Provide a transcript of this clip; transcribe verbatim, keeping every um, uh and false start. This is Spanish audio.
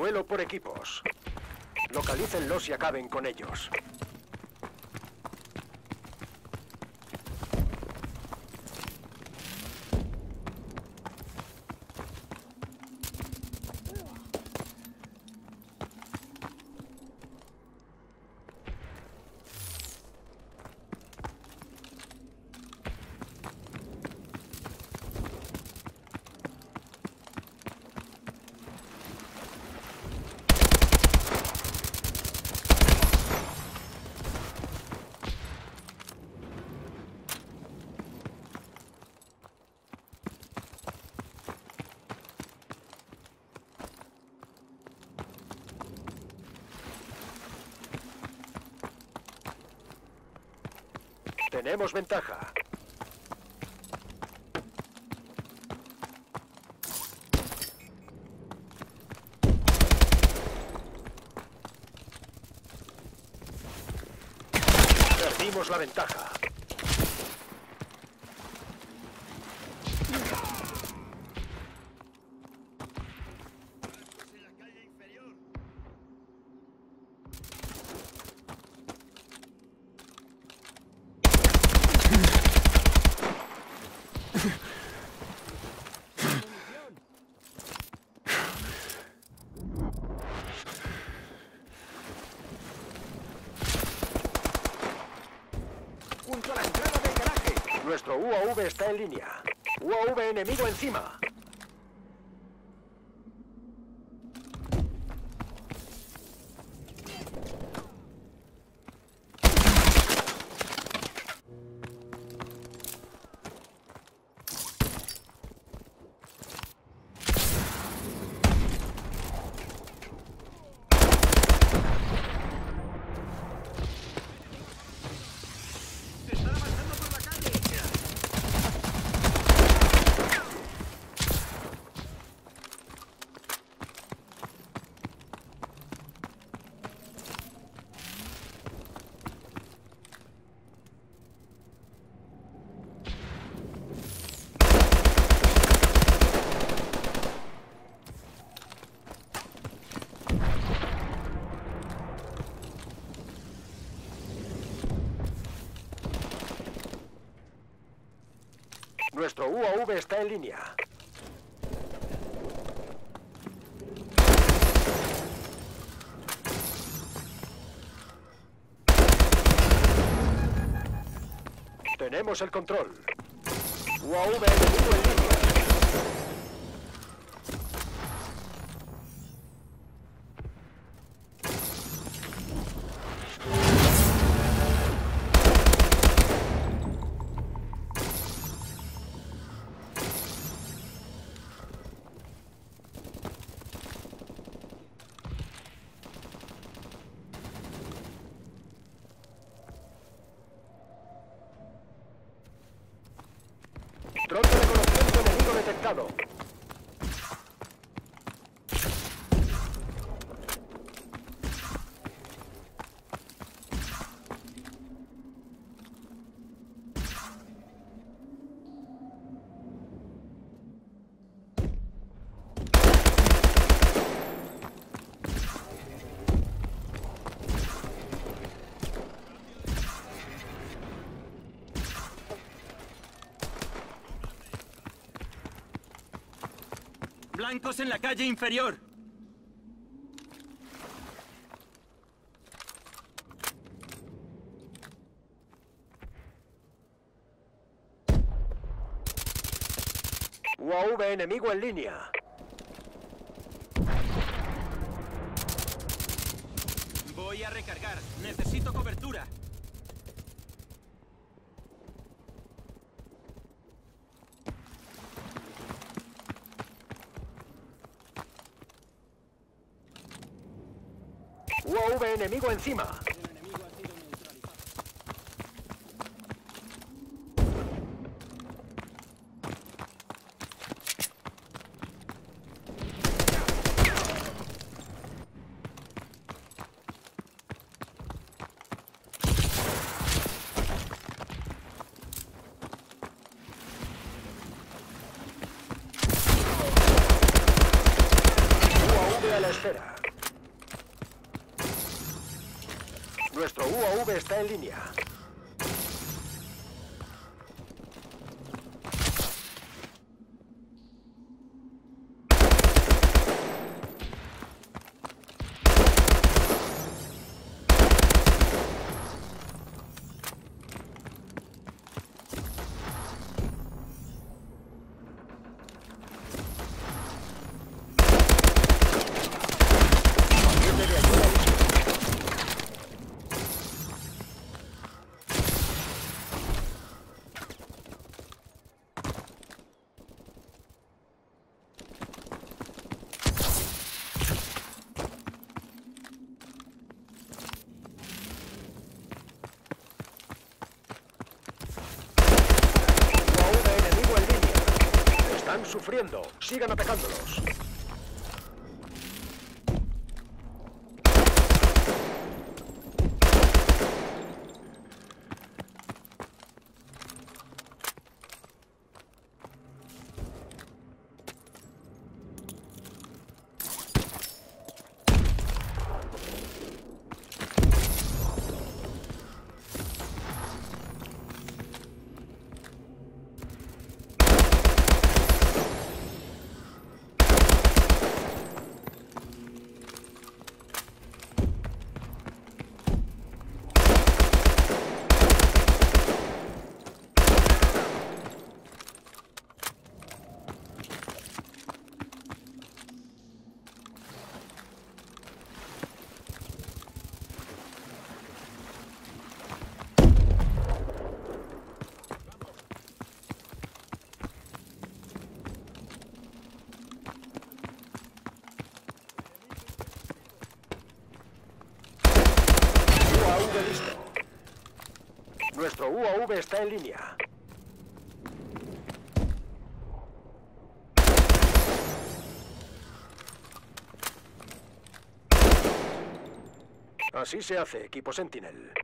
Duelo por equipos. Localícenlos y acaben con ellos. Tenemos ventaja. Perdimos la ventaja. Junto a la entrada del garaje. Nuestro U A V está en línea. U A V enemigo encima. Nuestro U A V está en línea. Tenemos el control. U A V enemigo en línea. Dron de reconocimiento enemigo detectado. Blancos en la calle inferior. U A V enemigo en línea. Voy a recargar. Necesito cobertura. U A V enemigo encima. El enemigo ha sido neutralizado. U A V a la espera. Nuestro U A V está en línea. Paquete de ayuda listo. U A V enemigo en línea. Están sufriendo. Sigan atacándolos. U A V listo. Nuestro U A V está en línea. Así se hace, equipo Sentinel.